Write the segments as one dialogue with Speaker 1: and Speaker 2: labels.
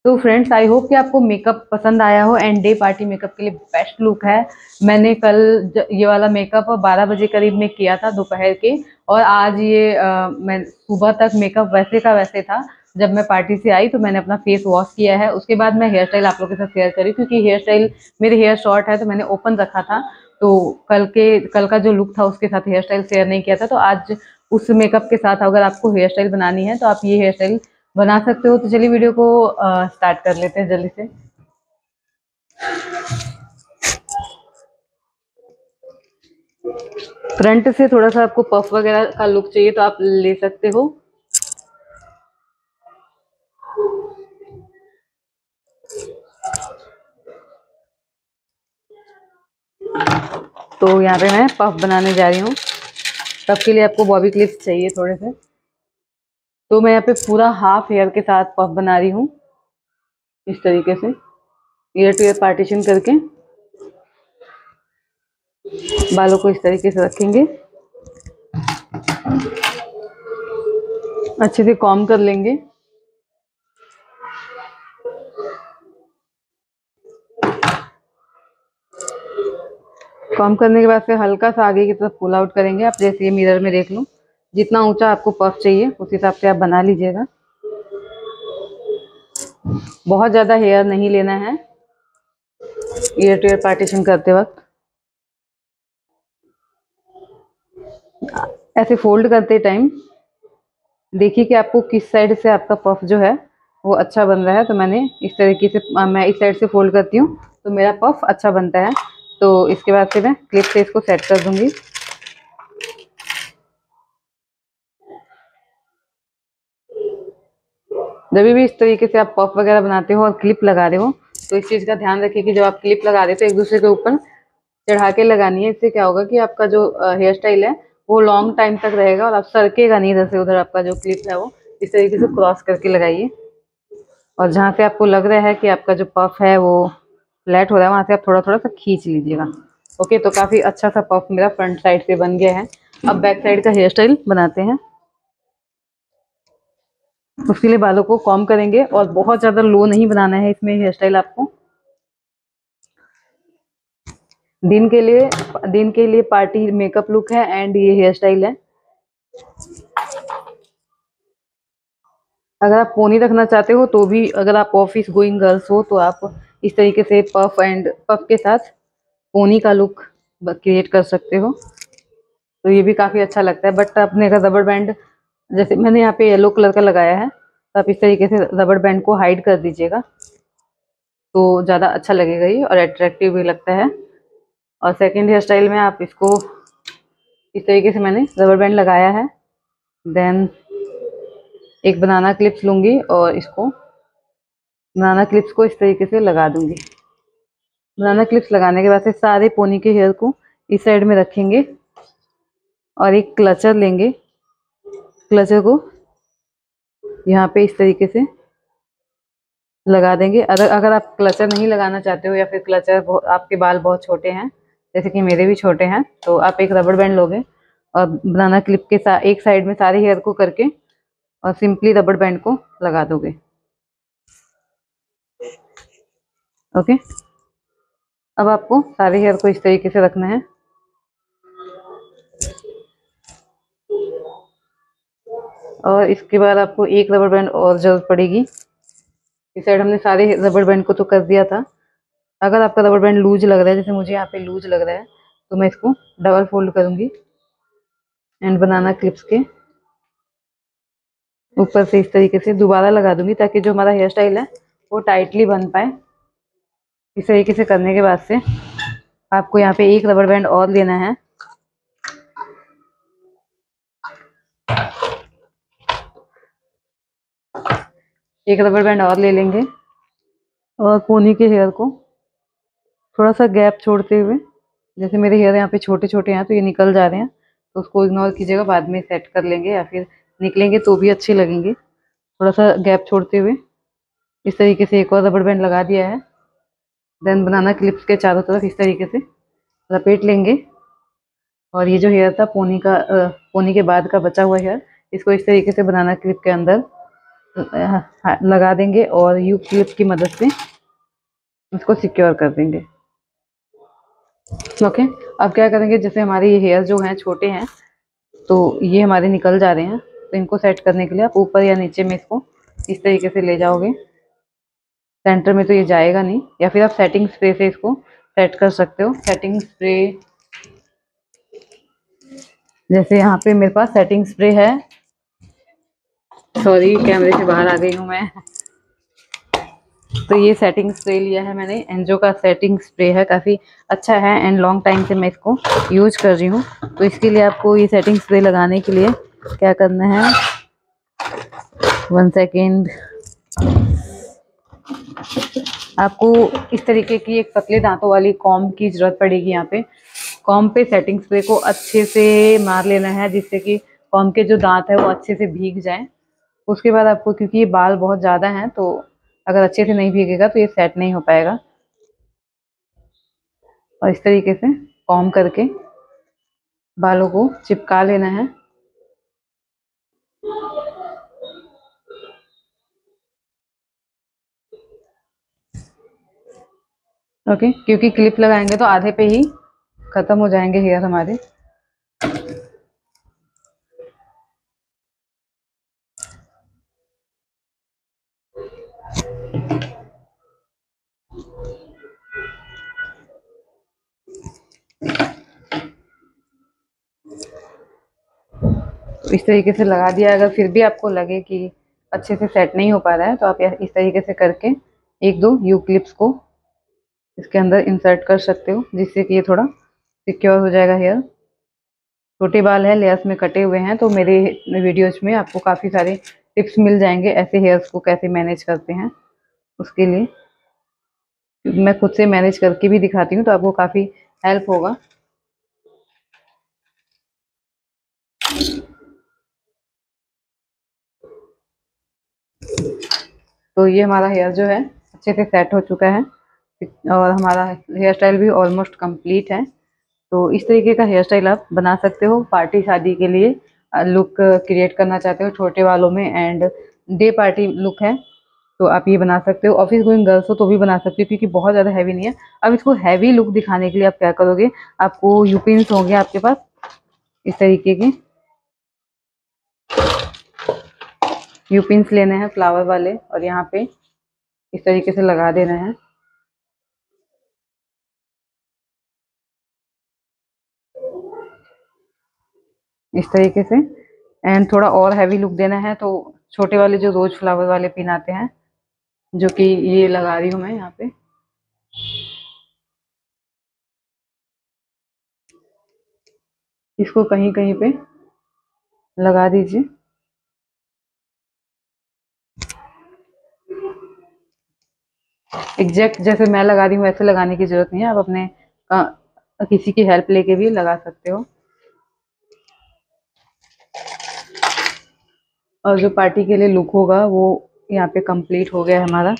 Speaker 1: तो friends, I hope कि आपको मेकअप पसंद आया हो एंड डे पार्टी मेकअप के लिए बेस्ट लुक है। मैंने कल ये वाला मेकअप 12 बजे करीब में किया था दोपहर के, और आज ये मैं सुबह तक मेकअप वैसे का वैसे था। जब मैं पार्टी से आई तो मैंने अपना फेस वॉश किया है, उसके बाद मैं हेयर स्टाइल आप लोगों के साथ शेयर करी, क्योंकि हेयर स्टाइल मेरे हेयर शॉर्ट है तो मैंने ओपन रखा था। तो कल का जो लुक था उसके साथ हेयर स्टाइल शेयर नहीं किया था, तो आज उस मेकअप के साथ अगर आपको हेयर स्टाइल बनानी है तो आप ये हेयर स्टाइल बना सकते हो। तो चलिए वीडियो को स्टार्ट कर लेते हैं जल्दी से। फ्रंट से थोड़ा सा आपको पफ वगैरह का लुक चाहिए तो आप ले सकते हो। तो यहाँ पे मैं पफ बनाने जा रही हूँ। पफ के लिए आपको बॉबी क्लिप्स चाहिए थोड़े से। तो मैं यहाँ पे पूरा हाफ हेयर के साथ पफ बना रही हूँ, इस तरीके से ईयर टू ईयर पार्टीशन करके बालों को इस तरीके से रखेंगे, अच्छे से कॉम्ब कर लेंगे। कॉम्ब करने के बाद फिर हल्का सा आगे की तरफ पुल आउट करेंगे। आप जैसे ये मिरर में देख लो, जितना ऊंचा आपको पफ चाहिए उस हिसाब से आप बना लीजिएगा। बहुत ज़्यादा हेयर नहीं लेना है ईयर टू ईयर पार्टीशन करते वक्त। ऐसे फोल्ड करते टाइम देखिए कि आपको किस साइड से आपका पफ जो है वो अच्छा बन रहा है। तो मैंने इस तरीके से मैं इस साइड से फोल्ड करती हूँ तो मेरा पफ अच्छा बनता है। तो इसके बाद से मैं क्लिप से इसको सेट कर दूंगी। जब भी इस तरीके से आप पफ वगैरह बनाते हो और क्लिप लगा रहे हो तो इस चीज़ का ध्यान रखिए कि जब आप क्लिप लगा रहे हो तो एक दूसरे के ऊपर चढ़ा के लगानी है। इससे क्या होगा कि आपका जो हेयर स्टाइल है वो लॉन्ग टाइम तक रहेगा और आप सरकेगा नहीं इधर से उधर। आपका जो क्लिप है वो इस तरीके से क्रॉस करके लगाइए, और जहाँ से आपको लग रहा है कि आपका जो पफ है वो फ्लैट हो रहा है वहाँ से आप थोड़ा थोड़ा सा खींच लीजिएगा। ओके, तो काफ़ी अच्छा सा पफ मेरा फ्रंट साइड से बन गया है। अब बैक साइड का हेयर स्टाइल बनाते हैं। उसके लिए बालों को कॉम्ब करेंगे और बहुत ज़्यादा लो नहीं बनाना है इसमें हेयर स्टाइल आपको। दिन के लिए पार्टी मेकअप लुक है एंड ये हेयर स्टाइल है। अगर आप पोनी रखना चाहते हो तो भी, अगर आप ऑफिस गोइंग गर्ल्स हो तो आप इस तरीके से पफ के साथ पोनी का लुक क्रिएट कर सकते हो। तो ये भी काफ़ी अच्छा लगता है। बट अपने अगर रबर बैंड, जैसे मैंने यहाँ पे येलो कलर का लगाया है, तो आप इस तरीके से रबर बैंड को हाइड कर दीजिएगा तो ज़्यादा अच्छा लगेगा ये और अट्रैक्टिव भी लगता है। और सेकंड हेयर स्टाइल में आप इसको इस तरीके से मैंने रबर बैंड लगाया है। देन एक बनाना क्लिप्स लूँगी और इसको बनाना क्लिप्स को इस तरीके से लगा दूंगी। बनाना क्लिप्स लगाने के बाद से सारे पोनी के हेयर को इस साइड में रखेंगे और एक क्लचर लेंगे। क्लचर को यहाँ पे इस तरीके से लगा देंगे। अगर आप क्लचर नहीं लगाना चाहते हो या फिर आपके बाल बहुत छोटे हैं, जैसे कि मेरे भी छोटे हैं, तो आप एक रबर बैंड लोगे और बनाना क्लिप के साथ एक साइड में सारे हेयर को करके और सिंपली रबर बैंड को लगा दोगे। ओके, अब आपको सारे हेयर को इस तरीके से रखना है। और इसके बाद आपको एक रबर बैंड और जरूरत पड़ेगी। इस साइड हमने सारे रबर बैंड को तो कर दिया था। अगर आपका रबर बैंड लूज लग रहा है, जैसे मुझे यहाँ पे लूज लग रहा है, तो मैं इसको डबल फोल्ड करूंगी एंड बनाना क्लिप्स के ऊपर से इस तरीके से दोबारा लगा दूंगी ताकि जो हमारा हेयर स्टाइल है वो टाइटली बन पाए। इस तरीके से करने के बाद से आपको यहाँ पे एक रबर बैंड और लेना है। एक रबर बैंड और ले लेंगे और पोनी के हेयर को थोड़ा सा गैप छोड़ते हुए, जैसे मेरे हेयर यहाँ पे छोटे छोटे हैं तो ये निकल जा रहे हैं, तो उसको इग्नोर कीजिएगा, बाद में सेट कर लेंगे या फिर निकलेंगे तो भी अच्छे लगेंगे। थोड़ा सा गैप छोड़ते हुए इस तरीके से एक और रबर बैंड लगा दिया है। देन बनाना क्लिप्स के चारों तरफ इस तरीके से लपेट लेंगे और ये जो हेयर था पोनी के बाद का बचा हुआ हेयर, इसको इस तरीके से बनाना क्लिप के अंदर लगा देंगे और यू क्लिप की मदद से इसको सिक्योर कर देंगे। ओके, अब क्या करेंगे, जैसे हमारे ये हेयर जो हैं छोटे हैं तो ये हमारे निकल जा रहे हैं, तो इनको सेट करने के लिए आप ऊपर या नीचे में इसको इस तरीके से ले जाओगे। सेंटर में तो ये जाएगा नहीं, या फिर आप सेटिंग स्प्रे से इसको सेट कर सकते हो। सेटिंग स्प्रे, जैसे यहाँ पे मेरे पास सेटिंग स्प्रे है, सॉरी कैमरे से बाहर आ गई हूँ मैं। तो ये सेटिंग स्प्रे लिया है मैंने, एनजो का सेटिंग स्प्रे है, काफ़ी अच्छा है एंड लॉन्ग टाइम से मैं इसको यूज कर रही हूँ। तो इसके लिए आपको ये सेटिंग स्प्रे लगाने के लिए क्या करना है, 1 सेकेंड, आपको इस तरीके की एक पतले दांतों वाली कॉम्ब की जरूरत पड़ेगी। यहाँ पे कॉम्ब पे सेटिंग स्प्रे को अच्छे से मार लेना है, जिससे कि कॉम्ब के जो दांत है वो अच्छे से भीग जाएं। उसके बाद आपको, क्योंकि ये बाल बहुत ज़्यादा हैं तो अगर अच्छे से नहीं भीगेगा तो ये सेट नहीं हो पाएगा, और इस तरीके से कॉम्ब करके बालों को चिपका लेना है। ओके, क्योंकि क्लिप लगाएंगे तो आधे पे ही खत्म हो जाएंगे हेयर हमारे। तो इस तरीके से लगा दिया। अगर फिर भी आपको लगे कि अच्छे से सेट नहीं हो पा रहा है तो आप इस तरीके से करके एक दो यू क्लिप्स को इसके अंदर इंसर्ट कर सकते हो, जिससे कि ये थोड़ा सिक्योर हो जाएगा हेयर। छोटे बाल है, लेयर्स में कटे हुए हैं, तो मेरे वीडियोज में आपको काफ़ी सारे टिप्स मिल जाएंगे ऐसे हेयर्स को कैसे मैनेज करते हैं। उसके लिए मैं खुद से मैनेज करके भी दिखाती हूँ, तो आपको काफ़ी हेल्प होगा। तो ये हमारा हेयर जो है अच्छे से सेट हो चुका है और हमारा हेयर स्टाइल भी ऑलमोस्ट कंप्लीट है। तो इस तरीके का हेयर स्टाइल आप बना सकते हो पार्टी शादी के लिए, लुक क्रिएट करना चाहते हो छोटे बालों में एंड डे पार्टी लुक है तो आप ये बना सकते हो। ऑफिस गोइंग गर्ल्स हो तो भी बना सकते हो, क्योंकि बहुत ज़्यादा हैवी नहीं है। अब इसको हैवी लुक दिखाने के लिए आप क्या करोगे, आपको यूपिन्स होंगे आपके पास इस तरीके के, यूपिन्स लेने हैं फ्लावर वाले, और यहाँ पे इस तरीके से लगा देना है। इस तरीके से एंड थोड़ा और हैवी लुक देना है तो छोटे वाले जो रोज फ्लावर वाले पिन आते हैं, जो कि ये लगा रही हूँ मैं यहाँ पे, इसको कहीं कहीं पे लगा दीजिए। एग्जैक्ट जैसे मैं लगा रही हूँ वैसे लगाने की जरूरत नहीं है, आप अपने किसी की हेल्प लेके भी लगा सकते हो। और जो पार्टी के लिए लुक होगा वो यहाँ पे कंप्लीट हो गया है हमारा।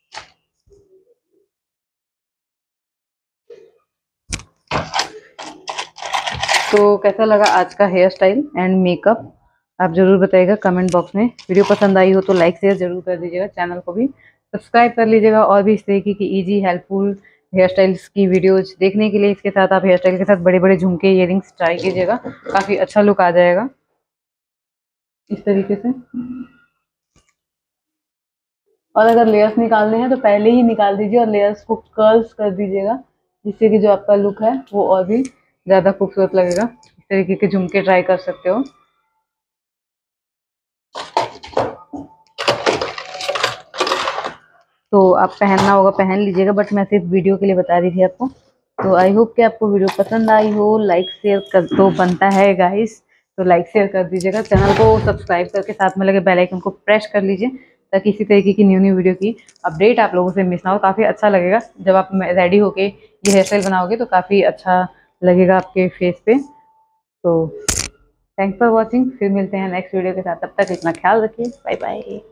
Speaker 1: तो कैसा लगा आज का हेयर स्टाइल एंड मेकअप, आप जरूर बताइएगा कमेंट बॉक्स में। वीडियो पसंद आई हो तो लाइक शेयर जरूर कर दीजिएगा, चैनल को भी सब्सक्राइब कर लीजिएगा। और भी इस तरीके की इजी हेल्पफुल हेयर स्टाइल्स की वीडियोज देखने के लिए इसके साथ आप हेयर स्टाइल के साथ बड़े बड़े झुमके इयररिंग्स ट्राई कीजिएगा, काफ़ी अच्छा लुक आ जाएगा इस तरीके से। और अगर लेयर्स निकालने हैं तो पहले ही निकाल दीजिए और लेयर्स को कर्ल्स कर दीजिएगा, जिससे कि जो आपका लुक है वो और भी ज़्यादा खूबसूरत लगेगा। इस तरीके के झुमके ट्राई कर सकते हो। तो आप पहनना होगा पहन लीजिएगा, बट मैं सिर्फ वीडियो के लिए बता रही थी आपको। तो आई होप कि आपको वीडियो पसंद आई हो। लाइक शेयर कर तो बनता है गाइस, तो लाइक शेयर कर दीजिएगा, चैनल को सब्सक्राइब करके साथ में लगे बेल आइकन को प्रेस कर लीजिए, ताकि इसी तरीके की न्यू न्यू वीडियो की अपडेट आप लोगों से मिस ना हो। काफ़ी अच्छा लगेगा जब आप रेडी होके ये हेयर स्टाइल बनाओगे, तो काफ़ी अच्छा लगेगा आपके फेस पे। तो थैंक्स फॉर वॉचिंग, फिर मिलते हैं नेक्स्ट वीडियो के साथ, तब तक इतना ख्याल रखिए, बाय बाय।